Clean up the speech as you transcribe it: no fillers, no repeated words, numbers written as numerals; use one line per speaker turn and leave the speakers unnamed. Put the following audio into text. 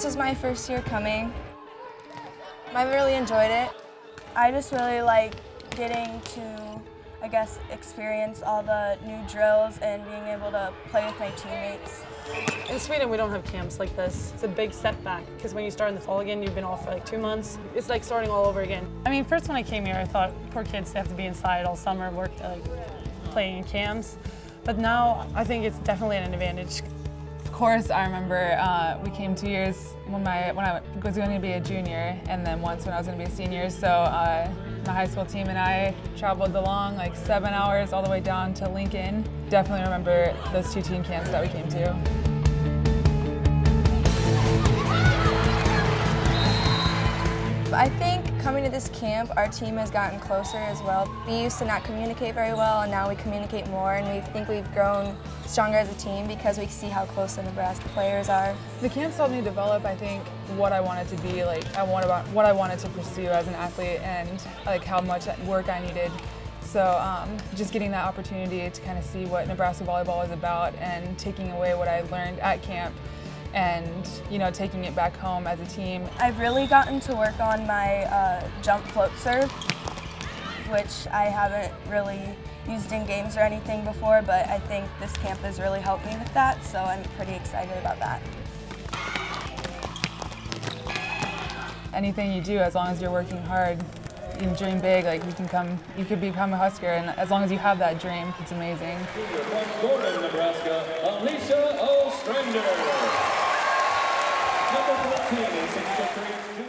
This is my first year coming. I really enjoyed it. I just really like getting to, I guess, experience all the new drills and being able to play with my teammates.
In Sweden, we don't have camps like this. It's a big setback because when you start in the fall again, you've been off for like 2 months. It's like starting all over again. I mean, first when I came here, I thought poor kids have to be inside all summer, work like playing in camps. But now I think it's definitely an advantage.
Of course, I remember we came 2 years when I was going to be a junior, and then once when I was going to be a senior. So my high school team and I traveled along like 7 hours all the way down to Lincoln. Definitely remember those 2 team camps that we came to.
I think coming to this camp, our team has gotten closer as well. We used to not communicate very well, and now we communicate more, and we think we've grown stronger as a team because we see how close the Nebraska players are.
The camps helped me develop, I think, what I wanted to be, like what I wanted to pursue as an athlete, and like how much work I needed. So just getting that opportunity to kind of see what Nebraska Volleyball is about and taking away what I learned at camp and taking it back home as a team.
I've really gotten to work on my jump float serve, which I haven't really used in games or anything before, but I think this camp has really helped me with that, so I'm pretty excited about that.
Anything you do, as long as you're working hard, you can dream big, like you could become a Husker, and as long as you have that dream, it's amazing.
Nebraska, Alicia Ostrander. Number 14 is 6'3".